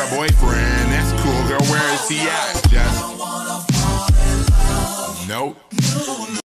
got a boyfriend. That's cool, girl. Where is he at? Just nope.